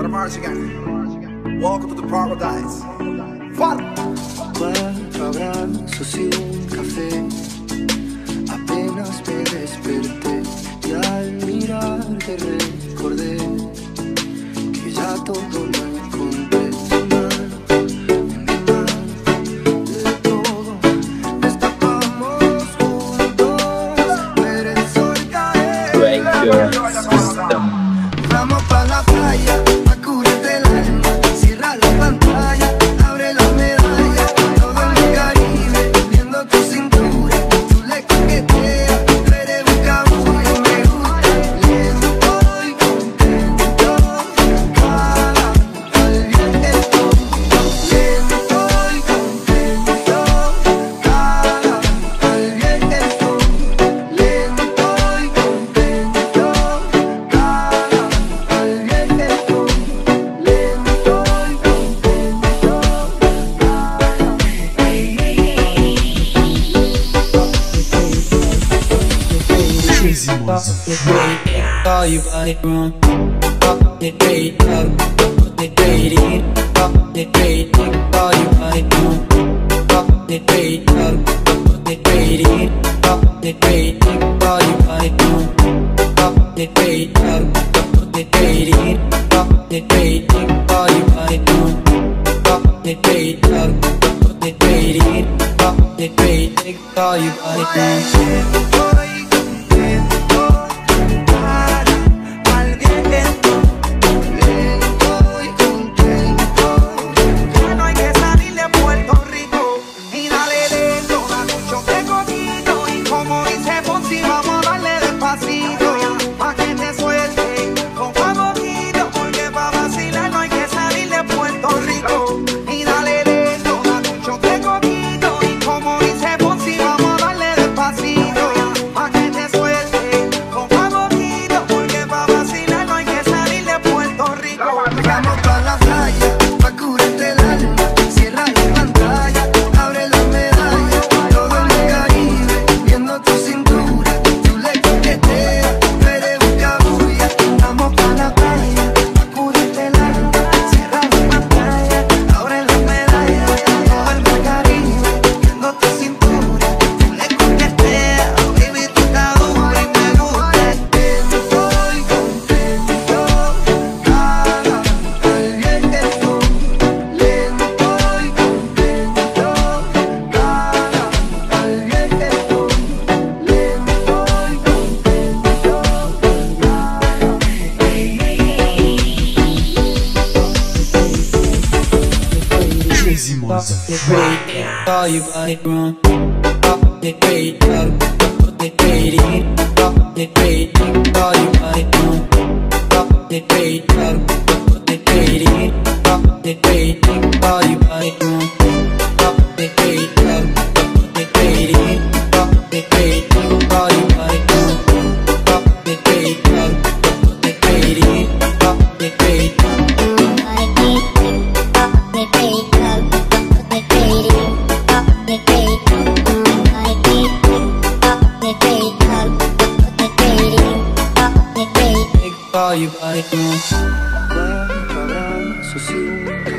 march again. Welcome to the paradise. Fun. 4 abrazos y un café. Apenas me desperté y al mirarte recordé que ya todo lo encontré. Tu mano, en mi mano, de todo escapamos juntos. Ver el sol caer. Break your system. Vamos pa' la playa, pa' cubrirte el alma. Cierra la pantalla, abre la medalla. Todo en el Caribe, viendo tu cintura. Tú le coqueteas, tú eres un cabullo. Me gusta lento y contento. Cada al viento. Lento y contento. Cada al viento. Lento y contento. Call you body wrong. The day, the day, the day, call you body wrong. The day, the day, the day, call you body wrong. The day, the day, the day, call you body wrong. The day, the day, the day, call you body wrong. Call you body wrong. The day, the day, the day, call you body wrong. The day, the day, the day, call you body wrong. The day, the day, the day, call you body wrong. The day, the day, the day. Call you body wrong. 4 abrazos y un